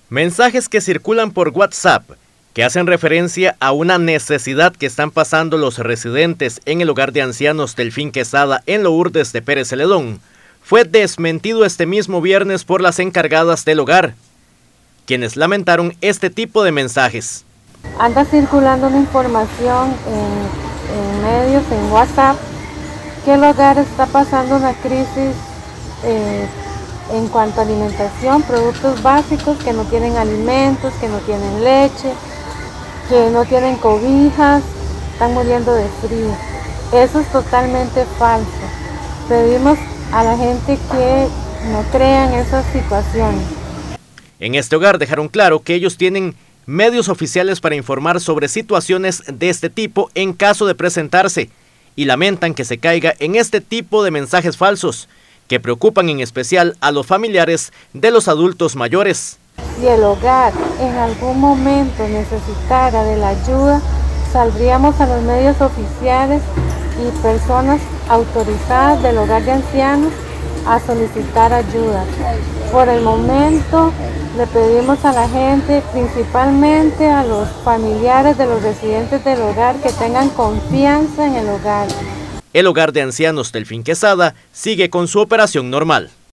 Mensajes que circulan por WhatsApp que hacen referencia a una necesidad que están pasando los residentes en el hogar de ancianos Delfín Quesada en Lourdes de Pérez Celedón fue desmentido este mismo viernes por las encargadas del hogar, quienes lamentaron este tipo de mensajes. Anda circulando una información en medios, en WhatsApp, que el hogar está pasando una crisis en cuanto a alimentación, productos básicos, que no tienen alimentos, que no tienen leche, que no tienen cobijas, están muriendo de frío. Eso es totalmente falso. Pedimos a la gente que no crean esas situaciones. En este hogar dejaron claro que ellos tienen medios oficiales para informar sobre situaciones de este tipo en caso de presentarse, y lamentan que se caiga en este tipo de mensajes falsos que preocupan en especial a los familiares de los adultos mayores. Si el hogar en algún momento necesitara de la ayuda, saldríamos a los medios oficiales y personas autorizadas del hogar de ancianos a solicitar ayuda. Por el momento le pedimos a la gente, principalmente a los familiares de los residentes del hogar, que tengan confianza en el hogar. El hogar de ancianos Delfín Quesada sigue con su operación normal.